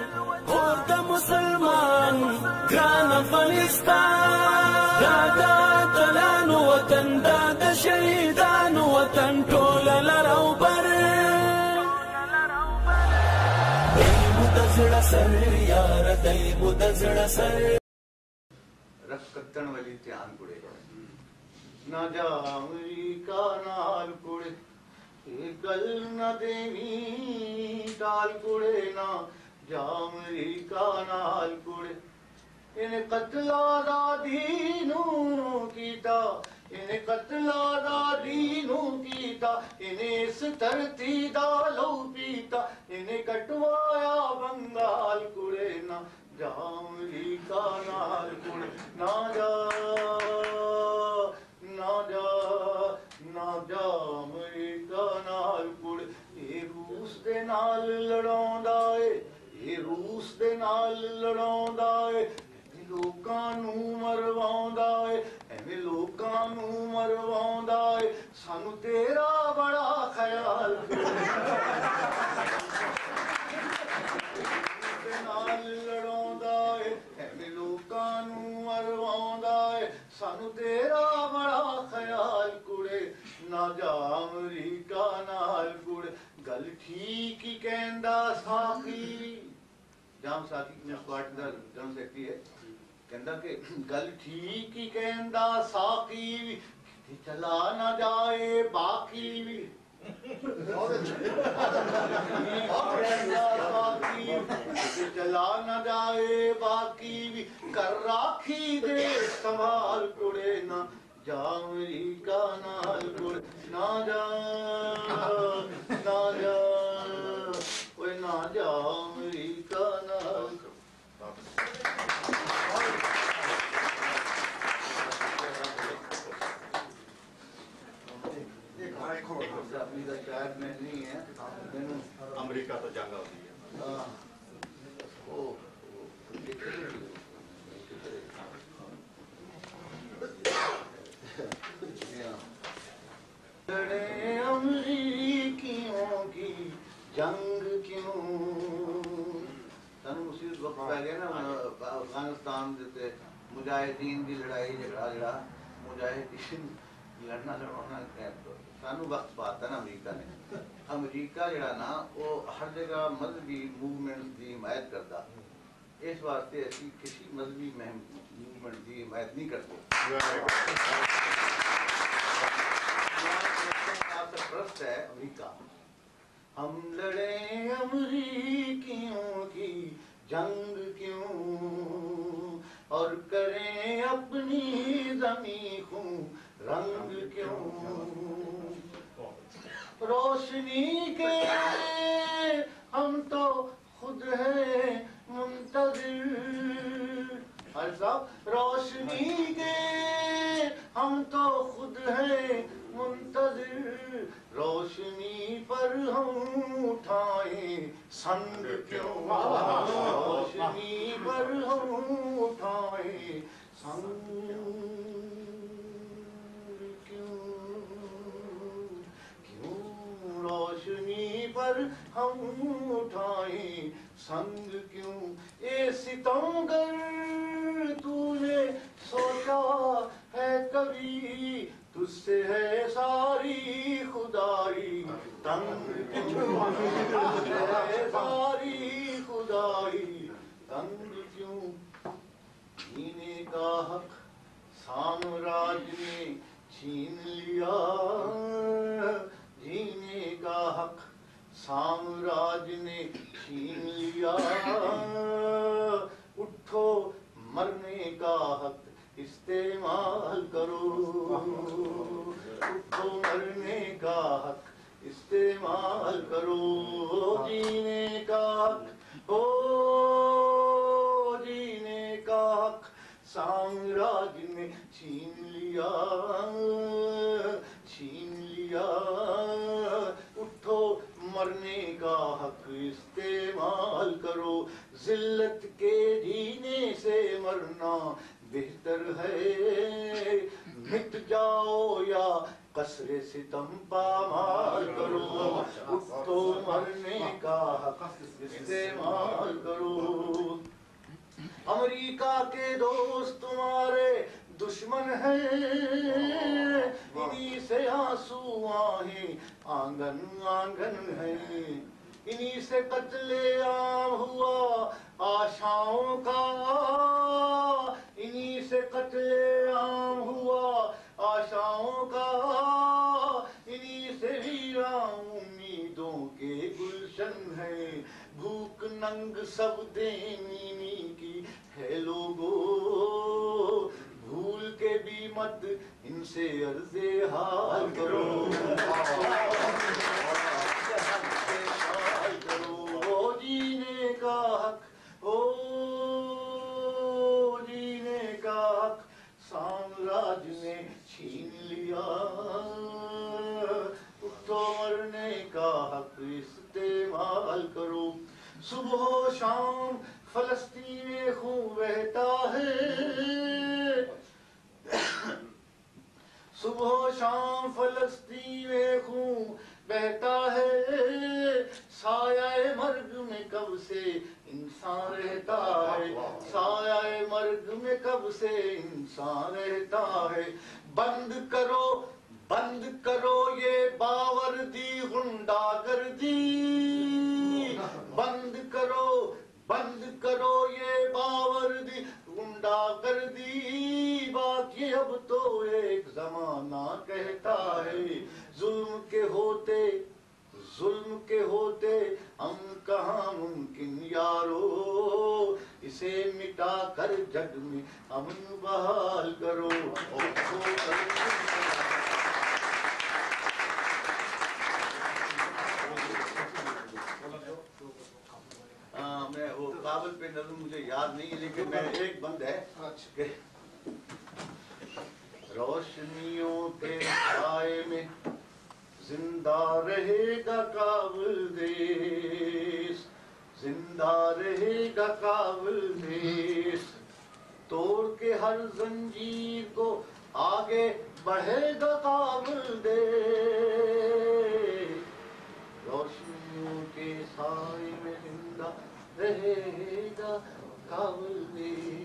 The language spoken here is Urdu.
خود مسلمان گران افغانستان دادا تلان وطن دادا شهیدان وطن ټول لرو بر دیمو د زړه سر یار دیمو د زړه سر رکھ کتن والی دھیان کڑے نہ جا امریکہ نال کڑے گل نہ دیوی ٹال کڑے نہ جا امریکہ نال کڑے ان قتل آزادی نو کیتا ان قتل آزادی نو کیتا ان اس دھرتی دا لو پیتا ان کٹوایا بنگال کڑے نہ جا امریکہ نال کڑے نہ جا امریکہ نال کڑے اے روس دے نال لڑاوندا اے اے روس دے نال لڑاوندا اے لوکاں نوں مرواوندا اے ایویں لوکاں نوں مرواوندا اے سانوں تیرا بڑا خیال سانو تیرا بڑا خیال کڑے نہ جا امریکہ نال کڑے گل ٹھیک ہی کہندا ساقی جام ساقی اسکواڈ دا جنرل سیکرٹری ہے کہندا کہ گل ٹھیک ہی کہندا ساقی کتے چلا نہ جائے باقی بھی چلا نہ جائے باقی بھی کر راکھی دے سنبھال کڑے نہ جا امریکہ نال کڑے نہ جا کوئی نہ جا امریکہ نال شاید میں نہیں ہے امریکہ تو جنگ ہوتی ہے لڑے امریکیوں کی جنگ کیوں سن مصیبت وقت پہ گئے نا افغانستان دیتے مجاہدین کی لڑائی جھگڑا مجاہدین لڑنا سانو وقت پاتا نا امریکہ نے امریکہ جڑا نا وہ ہر جگہ مذہبی موومنٹ کی حمایت کرتا اس واسطے اسی کسی مذہبی موومنٹ کی حمایت نہیں کرتے پرست ہے امریکہ ہم لڑے امریکیوں کی جنگ کیوں اور کریں اپنی زمین خون رنگ کیوں روشنی کے ہم تو خود ہیں منتظر روشنی کے ہم تو خود ہیں منتظر روشنی پر ہم اٹھائیں سنگ کیوں روشنی پر ہم اٹھائیں سنگ روشنی پر ہم اٹھائیں سنگ کیوں اے ستمگر تو نے سوچا ہے کبھی تجھ سے ہے ساری خدائی تنگ کیوں ہے ساری خدائی تنگ کیوں جینے کا حق سامراج نے چھین لیا جینے کا حق سامراج نے چھین لیا اٹھو مرنے کا حق استعمال کرو اٹھو مرنے کا حق استعمال کرو جینے کا حق جینے کا حق سامراج نے چھین لیا اٹھو مرنے کا حق استعمال کرو ذلت کے جینے سے مرنا بہتر ہے مٹ جاؤ یا قصر ستم پامال کرو، اٹھو مرنے کا حق استعمال کرو۔ امریکہ کے دوست تمہارے دشمن ہیں، انہی سے آنسو آہیں آنگن آنگن ہیں، انہی سے قتل عام ہوا آشاؤں کا، انہی سے قتل عام ہوا آشاؤں کا، انہی سے ویراں امیدوں کے گلشن ہیں، بھوک ننگ سب دینی کی ہے لوگو، بھول کے بھی مت ان سے عرض حال کرو، جینے کا حق، جینے کا حق سامراج نے چھین لیا، اٹھو مرنے کا حق استعمال کرو۔ صبح و شام فلسطین میں خون بہتا ہے، صبح و شام فلسطین میں خون بہتا ہے، سایہ مرگ میں کب سے انسان رہتا ہے، سایہ مرگ میں کب سے انسان رہتا ہے، بند کرو یہ باوردی غنڈا گردی، بند کرو یہ باوردی غنڈا گردی، باقی اب تو ایک زمانہ کہتا ہے، ظلم کے ہوتے ہم کہاں ممکن یارو، اسے مٹا کر جگ میں امن بحال کرو۔ میں وہ کابل پہ نظم مجھے یاد نہیں ہے، لیکن میں ایک بند ہے کہ روشنیوں کے سائے میں زندہ رہے گا کابل دیس، زندہ رہے گا کابل دیس، توڑ کے ہر زنجیر کو آگے بڑھے گا کابل دیس، روشنیوں کے سائے میں زندہ رہے گا کابل دیس۔